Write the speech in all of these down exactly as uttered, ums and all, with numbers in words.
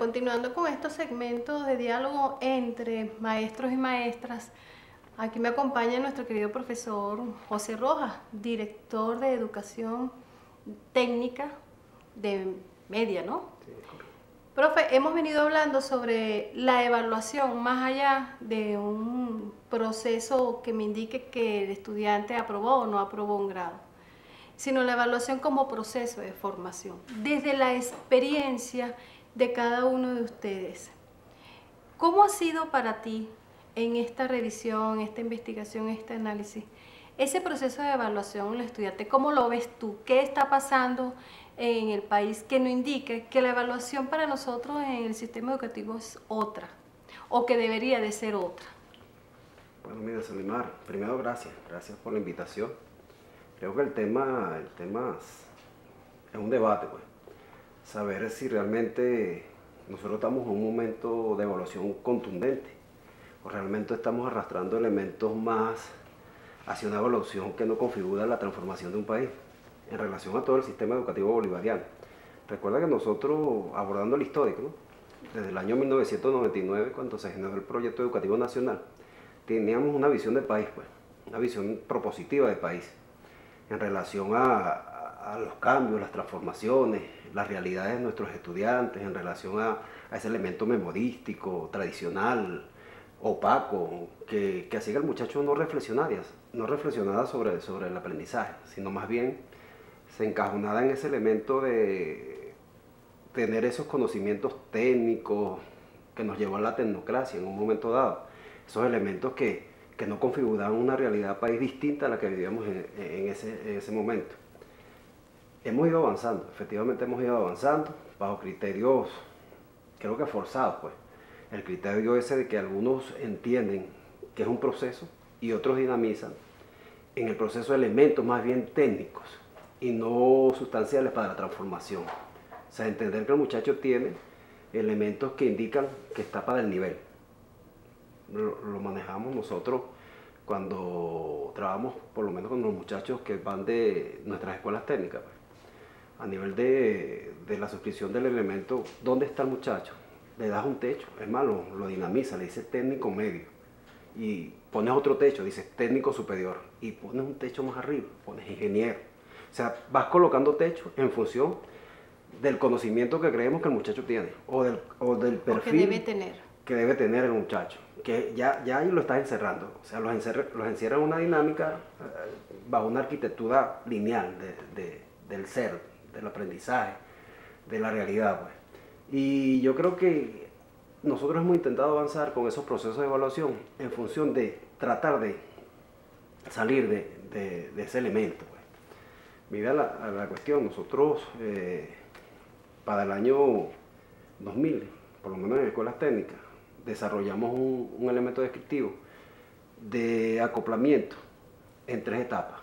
continuando con estos segmentos de diálogo entre maestros y maestras, aquí me acompaña nuestro querido profesor José Rojas, director de Educación Técnica de Media, ¿no? Sí, correcto. Profe, hemos venido hablando sobre la evaluación más allá de un proceso que me indique que el estudiante aprobó o no aprobó un grado, sino la evaluación como proceso de formación, desde la experiencia de cada uno de ustedes. ¿Cómo ha sido para ti en esta revisión, esta investigación, este análisis, ese proceso de evaluación en el estudiante? ¿Cómo lo ves tú? ¿Qué está pasando en el país que nos indique que la evaluación para nosotros en el sistema educativo es otra, o que debería de ser otra? Bueno, mira, Solimar, primero gracias, gracias por la invitación. Creo que el tema, el tema es un debate, pues. Saber si realmente nosotros estamos en un momento de evaluación contundente o realmente estamos arrastrando elementos más hacia una evaluación que no configura la transformación de un país en relación a todo el sistema educativo bolivariano. Recuerda que nosotros, abordando el histórico, ¿no? Desde el año mil novecientos noventa y nueve, cuando se generó el Proyecto Educativo Nacional, teníamos una visión de país, pues, una visión propositiva de país en relación a, a, a los cambios, las transformaciones, las realidades de nuestros estudiantes, en relación a, a ese elemento memorístico, tradicional, opaco, que, que hacía que el muchacho no reflexionara, no reflexionara sobre, sobre el aprendizaje, sino más bien se encajonara en ese elemento de tener esos conocimientos técnicos que nos llevó a la tecnocracia en un momento dado, esos elementos que, que no configuraban una realidad país distinta a la que vivíamos en, en, ese, en ese momento. Hemos ido avanzando, efectivamente hemos ido avanzando bajo criterios, creo que forzados, pues. El criterio ese de que algunos entienden que es un proceso y otros dinamizan en el proceso elementos más bien técnicos y no sustanciales para la transformación. O sea, entender que el muchacho tiene elementos que indican que está para el nivel. Lo, lo manejamos nosotros cuando trabajamos, por lo menos con los muchachos que van de nuestras escuelas técnicas, pues. A nivel de, de la suscripción del elemento, ¿dónde está el muchacho? Le das un techo, es más, lo, lo dinamiza, le dice técnico medio. Y pones otro techo, dices técnico superior. Y pones un techo más arriba, pones ingeniero. O sea, vas colocando techo en función del conocimiento que creemos que el muchacho tiene, o del, o del perfil que debe tener. que debe tener el muchacho, que ya, ya ahí lo estás encerrando. O sea, los, encerra, los encierra en una dinámica eh, bajo una arquitectura lineal de, de, del ser, del aprendizaje, de la realidad, pues. Y yo creo que nosotros hemos intentado avanzar con esos procesos de evaluación en función de tratar de salir de, de, de ese elemento, pues. Mira la, la cuestión, nosotros eh, para el año dos mil, por lo menos en escuelas técnicas, desarrollamos un, un elemento descriptivo de acoplamiento en tres etapas.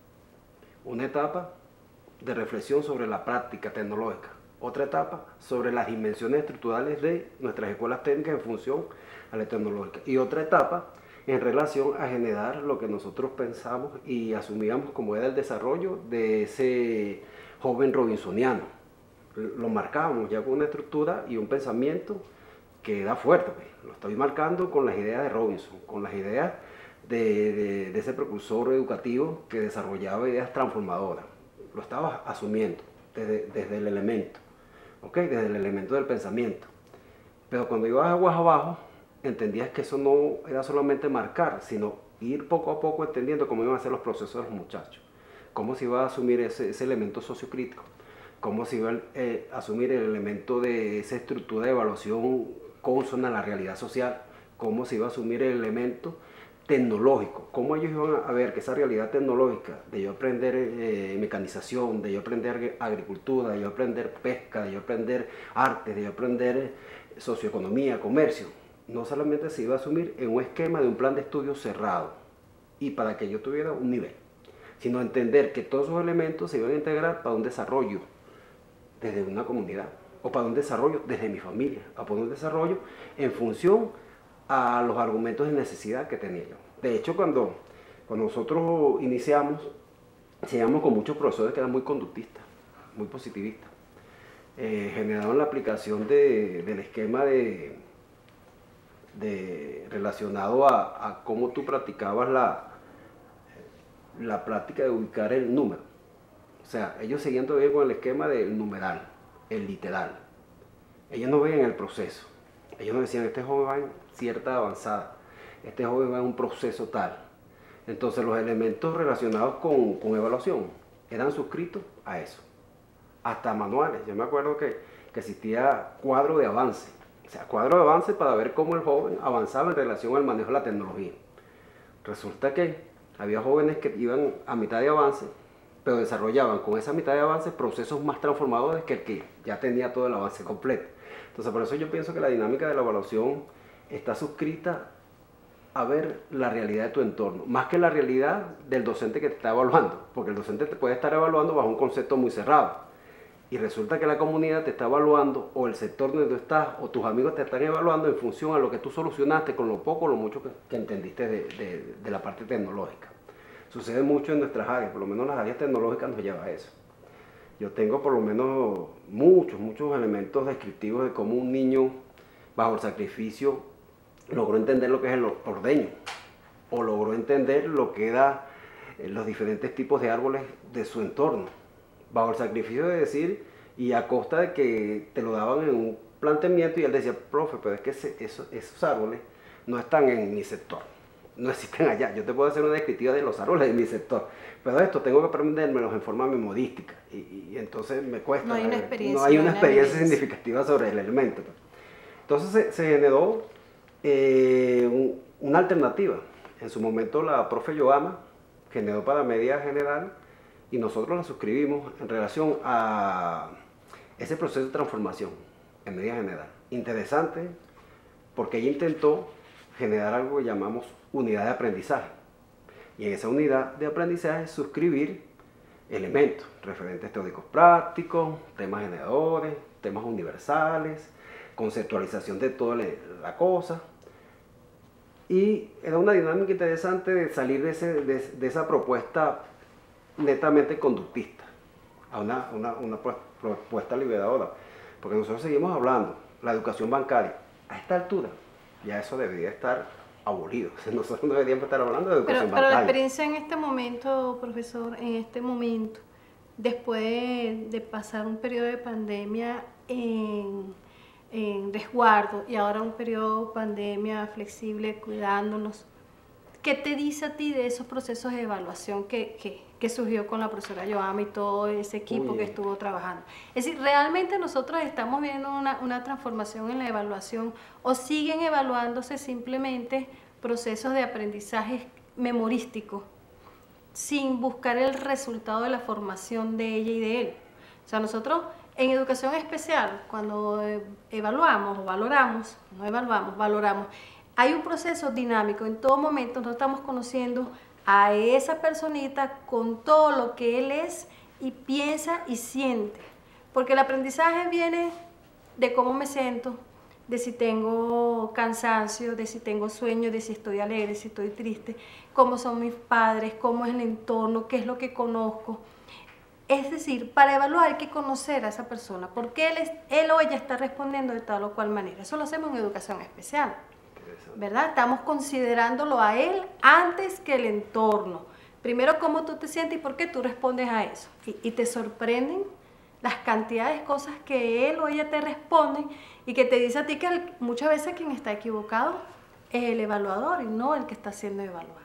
Una etapa de reflexión sobre la práctica tecnológica, otra etapa sobre las dimensiones estructurales de nuestras escuelas técnicas en función a la tecnológica, y otra etapa en relación a generar lo que nosotros pensamos y asumíamos como era el desarrollo de ese joven robinsoniano. Lo marcábamos ya con una estructura y un pensamiento que era fuerte, pues. Lo estoy marcando con las ideas de Robinson, con las ideas de, de, de ese precursor educativo que desarrollaba ideas transformadoras. Lo estaba asumiendo desde, desde el elemento, ¿ok? Desde el elemento del pensamiento. Pero cuando ibas aguas abajo, entendías que eso no era solamente marcar, sino ir poco a poco entendiendo cómo iban a ser los procesos de los muchachos, cómo se iba a asumir ese, ese elemento sociocrítico, cómo se iba a eh, asumir el elemento de esa estructura de evaluación consona a la realidad social, cómo se iba a asumir el elemento tecnológico, cómo ellos iban a ver que esa realidad tecnológica, de yo aprender eh, mecanización, de yo aprender agricultura, de yo aprender pesca, de yo aprender arte, de yo aprender eh, socioeconomía, comercio, no solamente se iba a asumir en un esquema de un plan de estudio cerrado y para que yo tuviera un nivel, sino entender que todos esos elementos se iban a integrar para un desarrollo desde una comunidad, o para un desarrollo desde mi familia, o para un desarrollo en función a los argumentos de necesidad que tenía yo. De hecho, cuando, cuando nosotros iniciamos, llegamos con muchos profesores que eran muy conductistas, muy positivistas. eh, generaron la aplicación de, del esquema de, de relacionado a, a cómo tú practicabas la, la práctica de ubicar el número. O sea, ellos seguían todavía con el esquema del numeral, el literal. Ellos no veían el proceso. Ellos no decían, este joven va en cierta avanzada, este joven va en un proceso tal. Entonces los elementos relacionados con, con evaluación eran suscritos a eso. Hasta manuales. Yo me acuerdo que, que existía cuadro de avance. O sea, cuadro de avance para ver cómo el joven avanzaba en relación al manejo de la tecnología. Resulta que había jóvenes que iban a mitad de avance, pero desarrollaban con esa mitad de avance procesos más transformadores que el que ya tenía todo el avance completo. Entonces, por eso yo pienso que la dinámica de la evaluación está suscrita a ver la realidad de tu entorno, más que la realidad del docente que te está evaluando, porque el docente te puede estar evaluando bajo un concepto muy cerrado, y resulta que la comunidad te está evaluando, o el sector donde tú estás, o tus amigos te están evaluando en función a lo que tú solucionaste con lo poco o lo mucho que, que entendiste de, de, de la parte tecnológica. Sucede mucho en nuestras áreas, por lo menos las áreas tecnológicas nos lleva a eso. Yo tengo por lo menos muchos, muchos elementos descriptivos de cómo un niño bajo el sacrificio logró entender lo que es el ordeño, o logró entender lo que da los diferentes tipos de árboles de su entorno, bajo el sacrificio de decir, y a costa de que te lo daban en un planteamiento, y él decía, profe, pero es que ese, eso, esos árboles no están en mi sector, no existen allá. Yo te puedo hacer una descriptiva de los árboles de mi sector, pero esto tengo que aprendérmelos en forma memodística, y, y entonces me cuesta. No hay una experiencia, no hay una no hay experiencia una significativa sobre el elemento. Entonces se, se generó eh, un, una alternativa. En su momento la profe Yoama generó para media general, y nosotros la suscribimos en relación a ese proceso de transformación en media general. Interesante, porque ella intentó generar algo que llamamos unidad de aprendizaje, y en esa unidad de aprendizaje suscribir elementos referentes teóricos prácticos, temas generadores, temas universales, conceptualización de toda la cosa. Y era una dinámica interesante de salir de, ese, de, de esa propuesta netamente conductista a una, una, una propuesta liberadora, porque nosotros seguimos hablando, la educación bancaria, a esta altura ya eso debería estar abolido. Nosotros no deberíamos estar hablando de educación pero, bancaria. Pero la experiencia en este momento, profesor, en este momento, después de, de pasar un periodo de pandemia en, en resguardo y ahora un periodo de pandemia flexible cuidándonos, ¿qué te dice a ti de esos procesos de evaluación que, que, que surgió con la profesora Yoama y todo ese equipo Uy. que estuvo trabajando? Es decir, ¿realmente nosotros estamos viendo una, una transformación en la evaluación o siguen evaluándose simplemente procesos de aprendizaje memorístico sin buscar el resultado de la formación de ella y de él? O sea, nosotros en educación especial, cuando evaluamos o valoramos, no evaluamos, valoramos, hay un proceso dinámico. En todo momento nosotros estamos conociendo a esa personita con todo lo que él es y piensa y siente. Porque el aprendizaje viene de cómo me siento, de si tengo cansancio, de si tengo sueño, de si estoy alegre, si estoy triste, cómo son mis padres, cómo es el entorno, qué es lo que conozco. Es decir, para evaluar hay que conocer a esa persona, porque él, es, él o ella está respondiendo de tal o cual manera. Eso lo hacemos en educación especial, ¿verdad? Estamos considerándolo a él antes que el entorno. Primero, cómo tú te sientes y por qué tú respondes a eso. Y, y te sorprenden las cantidades de cosas que él o ella te responden y que te dice a ti que el, muchas veces quien está equivocado es el evaluador y no el que está siendo evaluado.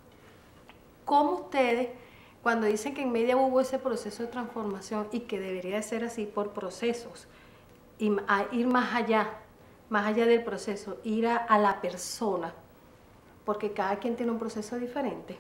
¿Cómo ustedes, cuando dicen que en media hubo ese proceso de transformación y que debería de ser así por procesos, y a ir más allá, más allá del proceso, ir a, a la persona, porque cada quien tiene un proceso diferente?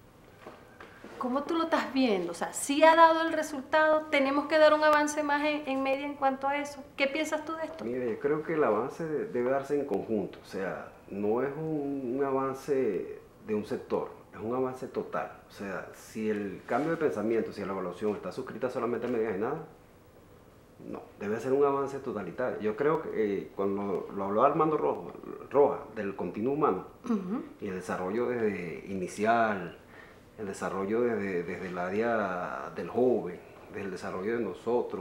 ¿Cómo tú lo estás viendo? O sea, ¿sí ha dado el resultado? ¿Tenemos que dar un avance más en, en media en cuanto a eso? ¿Qué piensas tú de esto? Mire, yo creo que el avance debe darse en conjunto, o sea, no es un, un avance de un sector, es un avance total. O sea, si el cambio de pensamiento, si la evaluación está suscrita solamente a medias de nada, no, debe ser un avance totalitario. Yo creo que eh, cuando lo habló Armando Rojo, Roja del continuo humano, uh-huh. y el desarrollo desde inicial, el desarrollo desde, desde el área del joven, desde el desarrollo de nosotros,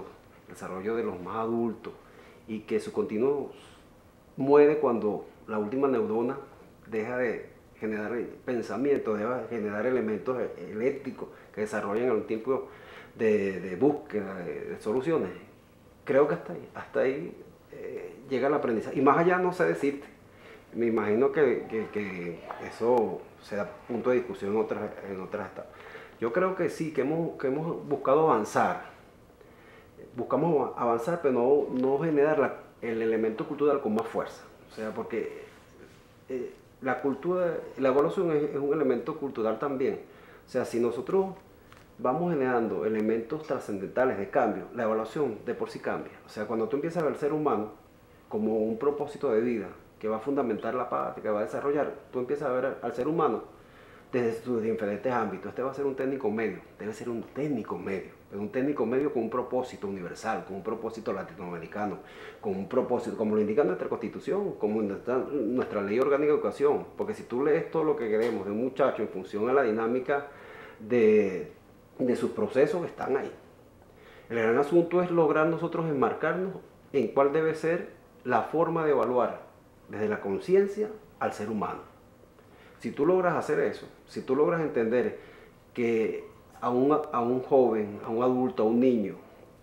desarrollo de los más adultos, y que su continuo muere cuando la última neurona deja de generar pensamientos, deja de generar elementos eléctricos que desarrollan en un tiempo de, de búsqueda de, de soluciones. Creo que hasta ahí, hasta ahí eh, llega el aprendizaje. Y más allá no sé decirte. Me imagino que, que, que eso será punto de discusión en otras, en otras etapas. Yo creo que sí, que hemos, que hemos buscado avanzar. Buscamos avanzar, pero no, no generar la, el elemento cultural con más fuerza. O sea, porque eh, la cultura, la evaluación es, es un elemento cultural también. O sea, si nosotros vamos generando elementos trascendentales de cambio, la evaluación de por sí cambia. O sea, cuando tú empiezas a ver al ser humano como un propósito de vida que va a fundamentar la paz, que va a desarrollar, tú empiezas a ver al ser humano desde sus diferentes ámbitos. Este va a ser un técnico medio, debe ser un técnico medio, un técnico medio con un propósito universal, con un propósito latinoamericano, con un propósito, como lo indica nuestra Constitución, como nuestra, nuestra Ley Orgánica de Educación, porque si tú lees todo lo que queremos de un muchacho en función a la dinámica de, de sus procesos, están ahí. El gran asunto es lograr nosotros enmarcarnos en cuál debe ser la forma de evaluar desde la conciencia al ser humano. Si tú logras hacer eso, si tú logras entender que a un, a un joven, a un adulto, a un niño,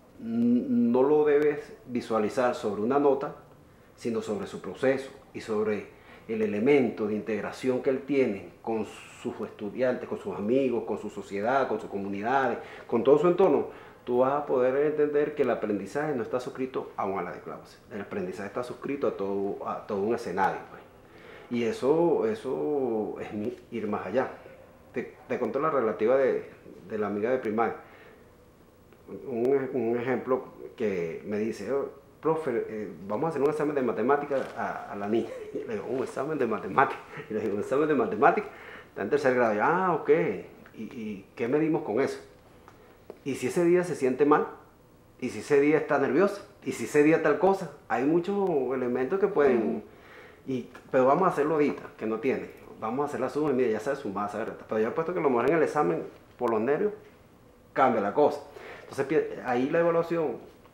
no lo debes visualizar sobre una nota, sino sobre su proceso y sobre el elemento de integración que él tiene con sus estudiantes, con sus amigos, con su sociedad, con sus comunidades, con todo su entorno, tú vas a poder entender que el aprendizaje no está suscrito a un ala de clase. El aprendizaje está suscrito a todo, a todo un escenario. Pues. Y eso, eso es ir más allá. Te, te conté la relativa de, de la amiga de primaria. Un, un ejemplo que me dice, oh, profe, eh, vamos a hacer un examen de matemáticas a, a la niña. Y le digo, un examen de matemáticas. Y le digo, un examen de matemáticas. Está en tercer grado. Y, ah, ok. ¿Y, ¿Y qué medimos con eso? Y si ese día se siente mal, y si ese día está nervioso, y si ese día tal cosa, hay muchos elementos que pueden, y, pero vamos a hacerlo ahorita, que no tiene, vamos a hacer la suma, y mira, ya sabe sumar, sabe, pero ya he puesto que lo mejor en el examen, por los nervios, cambia la cosa. Entonces ahí la evaluación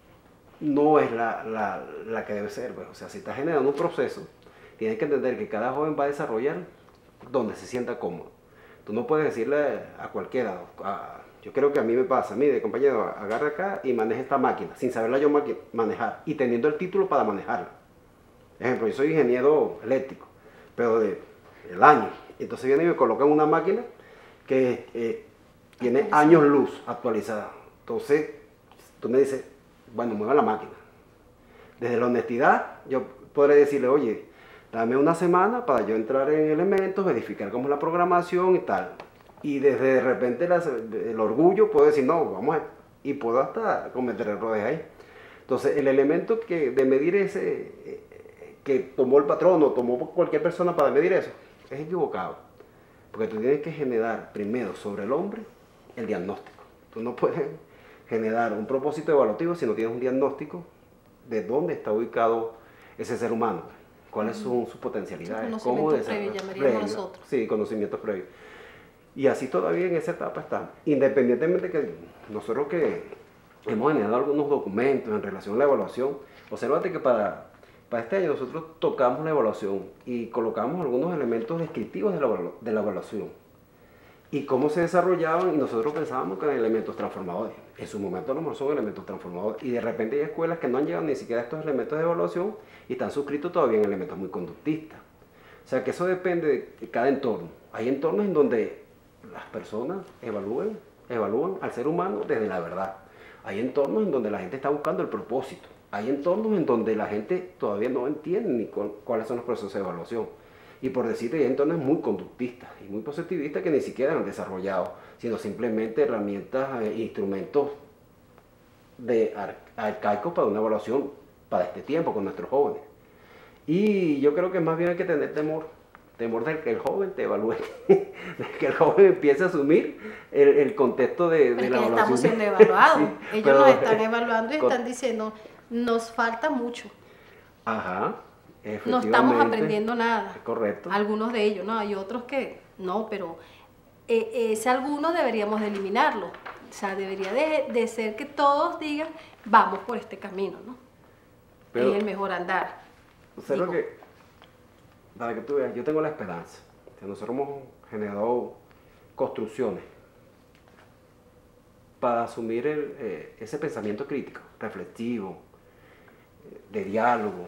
no es la, la, la que debe ser, pues. O sea, si está generando un proceso, tienes que entender que cada joven va a desarrollar donde se sienta cómodo. Tú no puedes decirle a cualquiera, a, yo creo que a mí me pasa, mire compañero, agarra acá y maneja esta máquina, sin saberla yo manejar, y teniendo el título para manejarla. Ejemplo, yo soy ingeniero eléctrico, pero de, del año, entonces viene y me colocan una máquina que eh, tiene años luz actualizada. Entonces, tú me dices, bueno, mueva la máquina. Desde la honestidad, yo podré decirle, oye, dame una semana para yo entrar en elementos, verificar cómo es la programación y tal. Y desde de repente la, el orgullo puedo decir, no, vamos a... Y puedo hasta cometer errores ahí. Entonces, el elemento que, de medir ese, eh, que tomó el patrón o tomó cualquier persona para medir eso, es equivocado. Porque tú tienes que generar primero sobre el hombre el diagnóstico. Tú no puedes generar un propósito evaluativo si no tienes un diagnóstico de dónde está ubicado ese ser humano, cuáles son sus potencialidades, cómo desarrollar. Llamaríamos nosotros. Sí, conocimientos previos. Y así todavía en esa etapa está. Independientemente que nosotros que hemos generado algunos documentos en relación a la evaluación, obsérvate que para, para este año nosotros tocamos la evaluación y colocamos algunos elementos descriptivos de la, de la evaluación. Y cómo se desarrollaban, y nosotros pensábamos que eran elementos transformadores. En su momento a lo mejor son elementos transformadores. Y de repente hay escuelas que no han llegado ni siquiera a estos elementos de evaluación y están suscritos todavía en elementos muy conductistas. O sea que eso depende de cada entorno. Hay entornos en donde las personas evalúan, evalúan al ser humano desde la verdad. Hay entornos en donde la gente está buscando el propósito. Hay entornos en donde la gente todavía no entiende ni cuáles son los procesos de evaluación. Y por decirte, hay entornos muy conductistas y muy positivistas que ni siquiera han desarrollado, sino simplemente herramientas e instrumentos de ar arcaicos para una evaluación para este tiempo con nuestros jóvenes. Y yo creo que más bien hay que tener temor. Temor de que el joven te evalúe, de que el joven empiece a asumir el, el contexto de, de la evaluación. Estamos siendo evaluados. Sí, ellos pero, nos están evaluando y están diciendo, nos falta mucho. Ajá, no estamos aprendiendo nada. Correcto. Algunos de ellos, no, hay otros que no, pero eh, ese alguno deberíamos de eliminarlo. O sea, debería de, de ser que todos digan, vamos por este camino, ¿no? Pero, es el mejor andar. ¿sabes lo que? Para que tú veas, yo tengo la esperanza. O sea, nosotros hemos generado construcciones para asumir el, eh, ese pensamiento crítico, reflexivo, eh, de diálogo,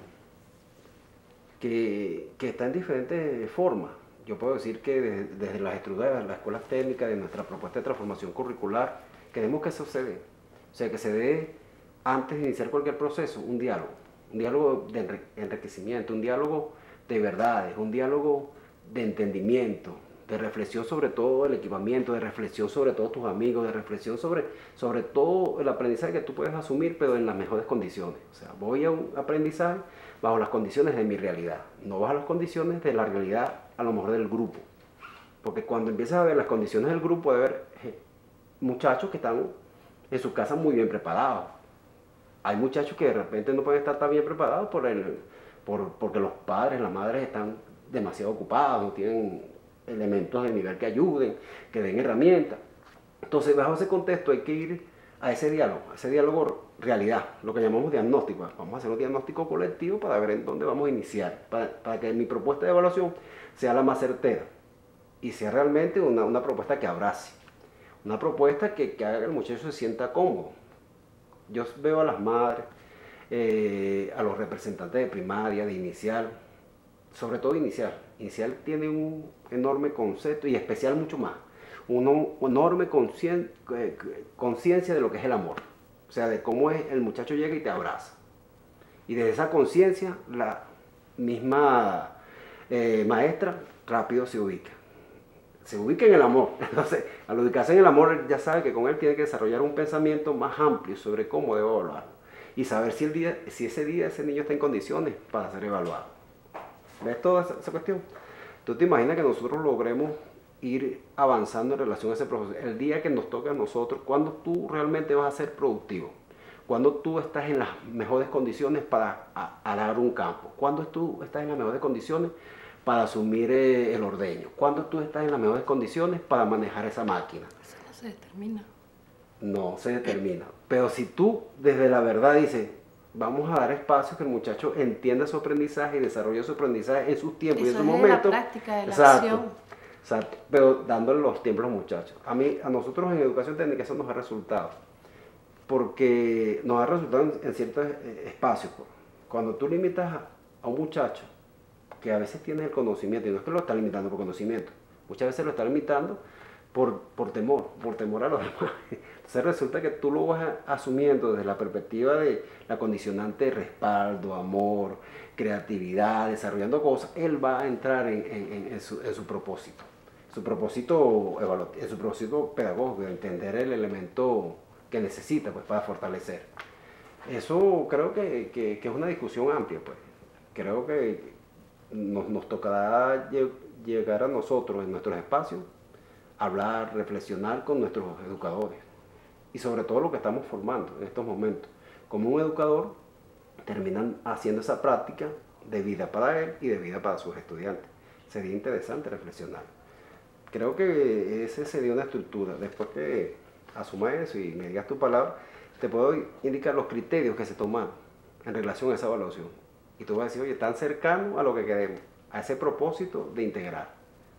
que, que está en diferentes formas. Yo puedo decir que desde, desde las estructuras de las escuelas técnicas, de nuestra propuesta de transformación curricular, queremos que eso se dé. O sea, que se dé antes de iniciar cualquier proceso, un diálogo. Un diálogo de enri enriquecimiento, un diálogo de verdades, un diálogo de entendimiento, de reflexión sobre todo el equipamiento, de reflexión sobre todos tus amigos, de reflexión sobre, sobre todo el aprendizaje que tú puedes asumir, pero en las mejores condiciones. O sea, voy a un aprendizaje bajo las condiciones de mi realidad, no bajo las condiciones de la realidad a lo mejor del grupo. Porque cuando empiezas a ver las condiciones del grupo, de ver eh, muchachos que están en su casa muy bien preparados. Hay muchachos que de repente no pueden estar tan bien preparados por el, por, porque los padres, las madres están demasiado ocupados, no tienen elementos de nivel que ayuden, que den herramientas. Entonces, bajo ese contexto hay que ir a ese diálogo, a ese diálogo realidad, lo que llamamos diagnóstico. Vamos a hacer un diagnóstico colectivo para ver en dónde vamos a iniciar, para, para que mi propuesta de evaluación sea la más certera y sea realmente una, una propuesta que abrace, una propuesta que, que haga que el muchacho se sienta cómodo. Yo veo a las madres, eh, a los representantes de primaria, de inicial, sobre todo inicial. Inicial tiene un enorme concepto y especial mucho más, una enorme conciencia de lo que es el amor, o sea, de cómo es el muchacho llega y te abraza. Y desde esa conciencia, la misma eh, maestra rápido se ubica. Se ubica en el amor. Entonces, al ubicarse en el amor, ya sabe que con él tiene que desarrollar un pensamiento más amplio sobre cómo debe evaluarlo. Y saber si, el día, si ese día ese niño está en condiciones para ser evaluado. ¿Ves toda esa, esa cuestión? ¿Tú te imaginas que nosotros logremos ir avanzando en relación a ese proceso? El día que nos toque a nosotros, ¿cuándo tú realmente vas a ser productivo? ¿Cuándo tú estás en las mejores condiciones para arar un campo? ¿Cuándo tú estás en las mejores condiciones para asumir eh, el ordeño? ¿Cuándo tú estás en las mejores condiciones para manejar esa máquina? Eso no se determina. No se determina. Pero si tú desde la verdad dices, vamos a dar espacio que el muchacho entienda su aprendizaje y desarrolle su aprendizaje en sus tiempos y en sus momentos. La práctica de la exacto, acción. Exacto, pero dándole los tiempos a los muchachos. A mí, a nosotros en educación técnica eso nos ha resultado, porque nos ha resultado en, en ciertos espacios. Cuando tú limitas a, a un muchacho que a veces tiene el conocimiento, y no es que lo está limitando por conocimiento, muchas veces lo está limitando por, por temor, por temor a los demás. Entonces resulta que tú lo vas asumiendo desde la perspectiva de la condicionante de respaldo, amor, creatividad, desarrollando cosas. Él va a entrar en, en, en, su, en su propósito, su propósito en su propósito pedagógico, de entender el elemento que necesita pues, para fortalecer. Eso creo que, que, que es una discusión amplia. Pues. Creo que nos, nos tocará llegar a nosotros en nuestros espacios, hablar, reflexionar con nuestros educadores y sobre todo lo que estamos formando en estos momentos. Como un educador, terminan haciendo esa práctica de vida para él y de vida para sus estudiantes. Sería interesante reflexionar. Creo que esa sería una estructura. Después que asuma eso y me digas tu palabra, te puedo indicar los criterios que se toman en relación a esa evaluación. Y tú vas a decir, oye, están cercanos a lo que queremos, a ese propósito de integrar.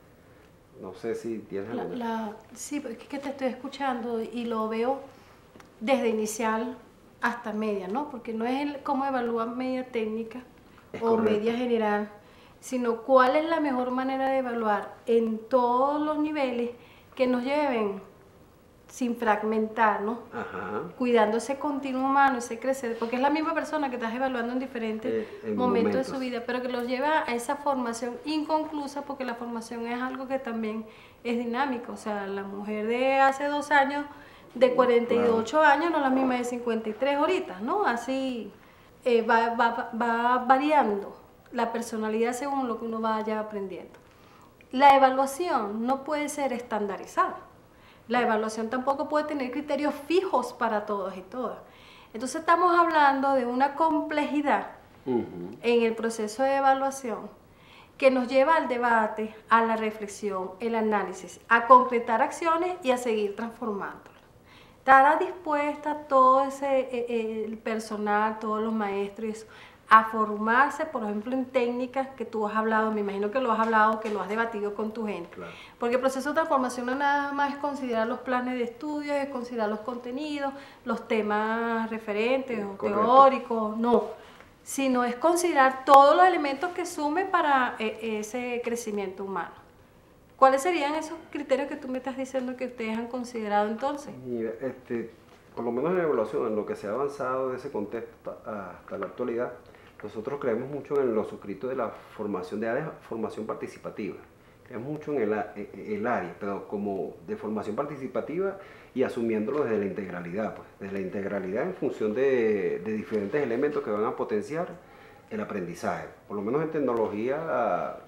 No sé si tienes la, alguna. la, Sí, porque es que te estoy escuchando y lo veo desde inicial hasta media, ¿no? Porque no es el cómo evalúan media técnica Es o correcto. media general, sino cuál es la mejor manera de evaluar en todos los niveles que nos lleven sin fragmentar, ¿no? Ajá. Cuidando ese continuo humano, ese crecer, porque es la misma persona que estás evaluando en diferentes Eh, en momentos, momentos. de su vida, pero que los lleva a esa formación inconclusa, porque la formación es algo que también es dinámico. O sea, la mujer de hace dos años, de cuarenta y ocho claro. años, no es la misma de cincuenta y tres ahorita, ¿no? Así eh, va, va, va variando la personalidad según lo que uno vaya aprendiendo. La evaluación no puede ser estandarizada. La evaluación tampoco puede tener criterios fijos para todos y todas. Entonces estamos hablando de una complejidad uh-huh. en el proceso de evaluación que nos lleva al debate, a la reflexión, el análisis, a concretar acciones y a seguir transformándolas. ¿Estará dispuesta todo ese eh, el personal, todos los maestros, a formarse, por ejemplo, en técnicas que tú has hablado? Me imagino que lo has hablado, que lo has debatido con tu gente. Claro. Porque el proceso de transformación no nada más es considerar los planes de estudio, es considerar los contenidos, los temas referentes o Correcto. teóricos, no. Sino es considerar todos los elementos que sumen para eh, ese crecimiento humano. ¿Cuáles serían esos criterios que tú me estás diciendo que ustedes han considerado entonces? Mira, este, por lo menos en evaluación, en lo que se ha avanzado de ese contexto hasta la actualidad, nosotros creemos mucho en lo suscrito de la formación de áreas, formación participativa. Creemos mucho en el, en el área, pero como de formación participativa y asumiéndolo desde la integralidad, pues, desde la integralidad en función de, de diferentes elementos que van a potenciar el aprendizaje. Por lo menos en tecnología a,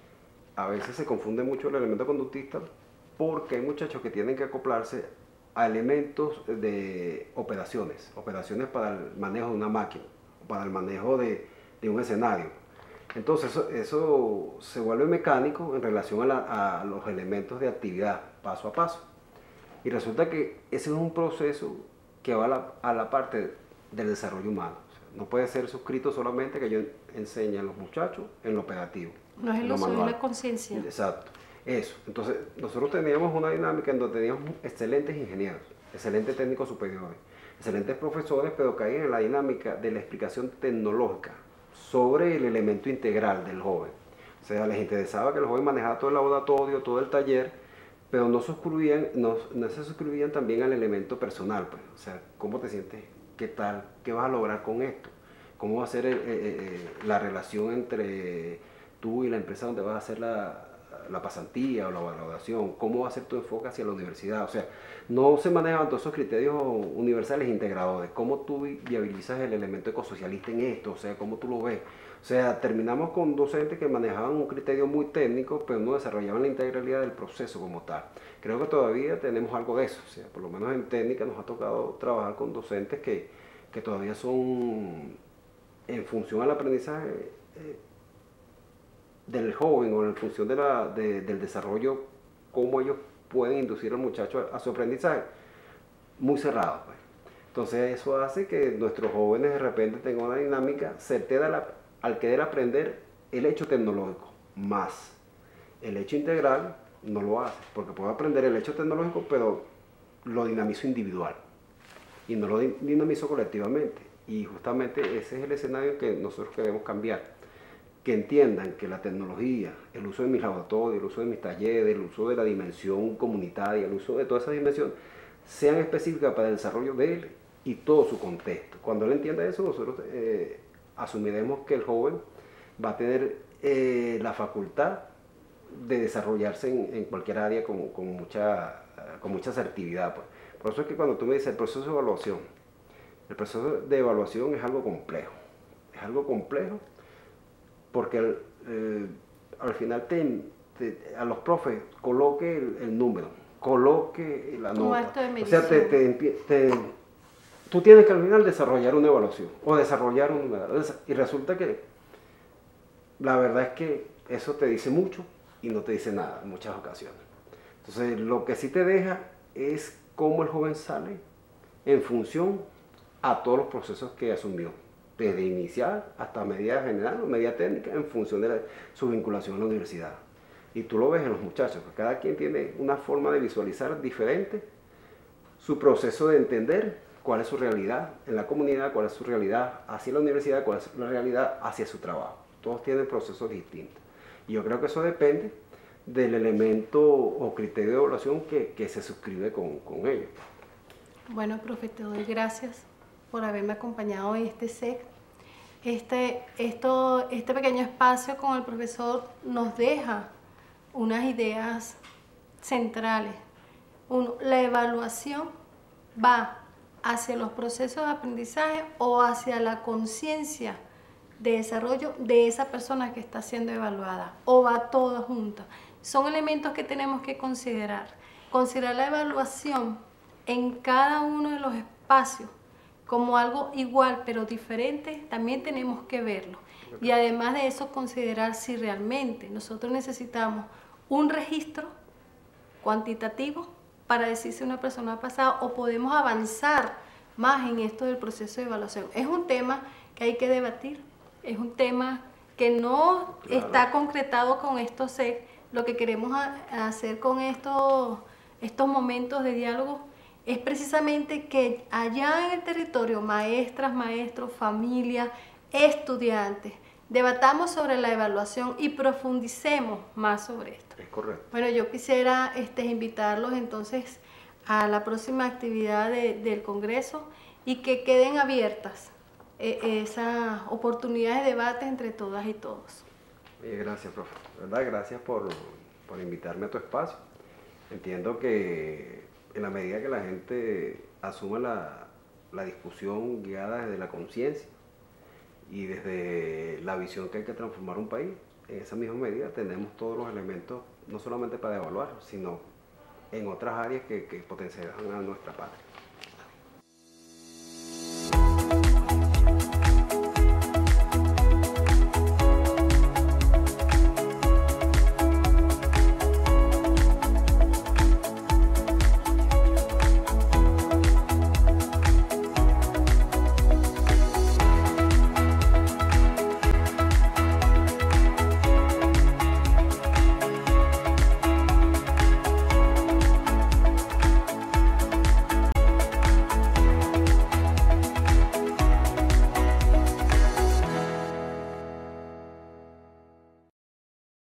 a veces se confunde mucho el elemento conductista porque hay muchachos que tienen que acoplarse a elementos de operaciones, operaciones para el manejo de una máquina, para el manejo de, de un escenario. Entonces eso, eso se vuelve mecánico en relación a, la, a los elementos de actividad, paso a paso. Y resulta que ese es un proceso que va a la, a la parte del desarrollo humano. O sea, no puede ser suscrito solamente que yo enseñe a los muchachos en lo operativo. No es el uso, es la conciencia. Exacto, eso. Entonces nosotros teníamos una dinámica en donde teníamos excelentes ingenieros, excelentes técnicos superiores, excelentes profesores, pero caían en la dinámica de la explicación tecnológica sobre el elemento integral del joven. O sea, les interesaba que el joven manejara todo el laboratorio, todo el taller, pero no, suscribían, no, no se suscribían también al elemento personal. Pues. O sea, ¿cómo te sientes? ¿Qué tal? ¿Qué vas a lograr con esto? ¿Cómo va a ser eh, eh, la relación entre tú y la empresa donde vas a hacer la, la pasantía o la valoración? ¿Cómo va a ser tu enfoque hacia la universidad? O sea, no se manejan todos esos criterios universales integradores. ¿Cómo tú viabilizas el elemento ecosocialista en esto? O sea, ¿cómo tú lo ves? O sea, terminamos con docentes que manejaban un criterio muy técnico, pero no desarrollaban la integralidad del proceso como tal. Creo que todavía tenemos algo de eso. O sea, por lo menos en técnica nos ha tocado trabajar con docentes que, que todavía son, en función al aprendizaje eh, del joven o en función de la, de, del desarrollo, cómo ellos pueden inducir al muchacho a, a su aprendizaje, muy cerrado. Pues. Entonces eso hace que nuestros jóvenes de repente tengan una dinámica certera la, al querer aprender el hecho tecnológico, más el hecho integral no lo hace, porque puedo aprender el hecho tecnológico, pero lo dinamizo individual y no lo dinamizo colectivamente. Y justamente ese es el escenario que nosotros queremos cambiar. Que entiendan que la tecnología, el uso de mis laboratorios, el uso de mis talleres, el uso de la dimensión comunitaria, el uso de todas esas dimensiones, sean específicas para el desarrollo de él y todo su contexto. Cuando él entienda eso, nosotros eh, asumiremos que el joven va a tener eh, la facultad de desarrollarse en, en cualquier área con, con, mucha, con mucha asertividad. Pues. Por eso es que cuando tú me dices el proceso de evaluación, el proceso de evaluación es algo complejo, es algo complejo porque el, eh, al final te, te, a los profes coloque el, el número, coloque la nota. O sea, te, te, te, tú tienes que al final desarrollar una evaluación o desarrollar un... Y resulta que la verdad es que eso te dice mucho y no te dice nada en muchas ocasiones. Entonces, lo que sí te deja es cómo el joven sale en función a todos los procesos que asumió, desde inicial hasta medida general o medida técnica, en función de la, su vinculación a la universidad. Y tú lo ves en los muchachos, que cada quien tiene una forma de visualizar diferente su proceso de entender cuál es su realidad en la comunidad, cuál es su realidad hacia la universidad, cuál es la realidad hacia su trabajo. Todos tienen procesos distintos. Y yo creo que eso depende del elemento o criterio de evaluación que, que se suscribe con, con ellos. Bueno, profe, te doy gracias por haberme acompañado en este S E C. Este, esto, este pequeño espacio con el profesor nos deja unas ideas centrales. Uno, la evaluación va hacia los procesos de aprendizaje o hacia la conciencia de desarrollo de esa persona que está siendo evaluada, o va todo junto. Son elementos que tenemos que considerar. Considerar la evaluación en cada uno de los espacios como algo igual pero diferente, también tenemos que verlo. Y además de eso, considerar si realmente nosotros necesitamos un registro cuantitativo para decir si una persona ha pasado o podemos avanzar más en esto del proceso de evaluación. Es un tema que hay que debatir, es un tema que no Claro. está concretado con estos S E C. Lo que queremos a, hacer con estos, estos momentos de diálogo es precisamente que allá en el territorio, maestras, maestros, familias, estudiantes, debatamos sobre la evaluación y profundicemos más sobre esto. Es correcto. Bueno, yo quisiera este, invitarlos entonces a la próxima actividad de, del Congreso y que queden abiertas eh, esas oportunidades de debate entre todas y todos. Oye, gracias, profe. ¿Verdad? Gracias por, por invitarme a tu espacio. Entiendo que en la medida que la gente asuma la, la discusión guiada desde la conciencia y desde la visión que hay que transformar un país, en esa misma medida tenemos todos los elementos, no solamente para evaluar, sino en otras áreas que, que potenciarán a nuestra patria.